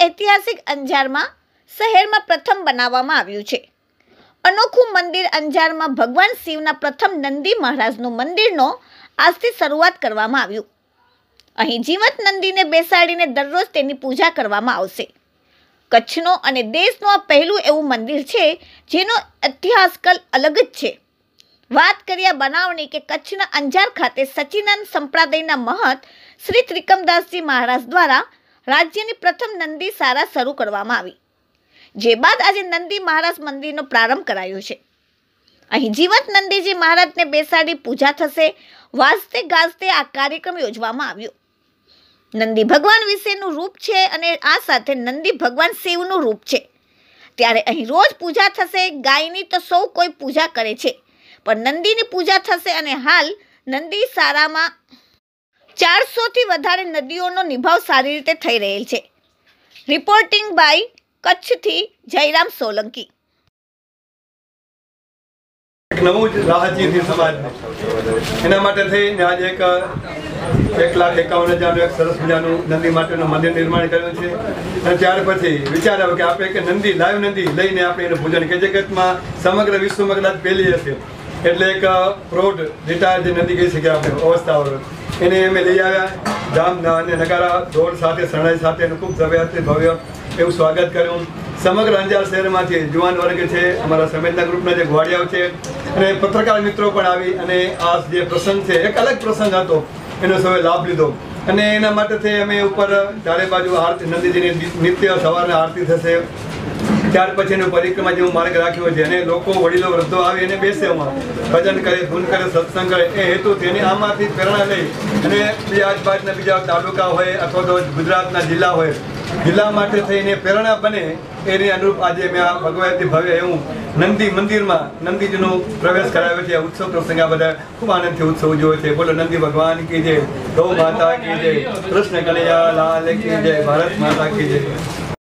ऐतिहासिक अंजार में शहर में प्रथम बनावामां आव्युं छे। अनोखुं मंदिर अंजार में भगवान शिवना प्रथम नंदी महाराजनो मंदिरनो आजथी शरूआत करवामां आव्युं। अहीं जीवंत नंदीने बेसाडीने दररोज तेनी पूजा करवामां आवशे। कच्छनो अने देशनो आ पहेलुं एवुं मंदिर छे जेनो इतिहास अलग ज छे। बात करिए बनावनी के कच्छना अंजार खाते सच्चिदानंद संप्रदायना महंत श्री त्रिकमदासजी महाराज द्वारा राज्यनी प्रथम नंदी शाळा शरू करवामां आवी, जे बाद आज नंदी महाराज मंदिरनो प्रारंभ करायो छे। અહીં જીવંત નંદીજી મહારાજને બેસાડી પૂજા થશે। વાજતે ગાજતે આ કાર્યક્રમ યોજવામાં આવ્યો। નંદી ભગવાન વિશેનું રૂપ છે અને આ સાથે નંદી ભગવાન શિવનું રૂપ છે, ત્યારે અહીં રોજ પૂજા થશે। ગાયની તો સૌ કોઈ પૂજા કરે છે, પણ નંદીની પૂજા થશે અને હાલ નંદી શાળામાં 400થી વધારે નદીઓનો નિભાવ સારી રીતે થઈ રહેલ છે। રિપોર્ટિંગ બાય કચ્છથી જયરામ સોલંકી। नवुं राह चींधी समाज एना माटे थईने आज 1,51,000 एक सरस मजानुं नंदी माटेनुं मंदिर निर्माण कर्युं छे। अने त्यार पछी विचार आव्यो के आपणे एक नंदी लाइव नंदी लईने आपणे एनुं पूजन के जगतमां समग्र विश्वमां कदाच पहेली हशे, एटले एक प्रौढ रिटायर जे नंदी कही शकीए आपणे अवस्थावाळो एने अमे लई आव्या। धाम अने नगारा ढोल साथे शरणाई साथे खूब भव्य एवं स्वागत कर्युं। समग्र अंजार शहर में जुवान वर्ग है, अमरा समेतना ग्रुपना जे घोड़ियाओ छे अने पत्रकार मित्रों पण आवी अने आ जे प्रसंग है एक अलग प्रसंग हतो एनो सौए लाभ लीधो। अने एना माटे थई अमे उपर चारे बाजू आरती नंदीजीनी नित्य सवारना आरती थशे, त्यार पछीनो परिक्रमा जेवो मार्ग राख्यो छे अने लोको वडीलो वृद्धो आवी अने बेसे भजन करे, धून करे, सत्संग करे ए हेतुथी अने आमांथी प्रेरणा लई अने बीजा आजबाजूना बीजा तालुका होय अथवा तो गुजरातना जिल्ला होय जिला माटे थईने प्रेरणा बने एनी अनुरूप आज मैं आ भगवती भव्य एवं नंदी मंदिर में नंदीजीनो प्रवेश कराव्यो छे। उत्सव प्रसंग आ बधा खूब आनंदथी उत्सव उजव्यो छे। बोलो नंदी भगवान की जय, गौ माता की जय, कृष्ण कन्हैया लाल की जय, भारत माता की जय।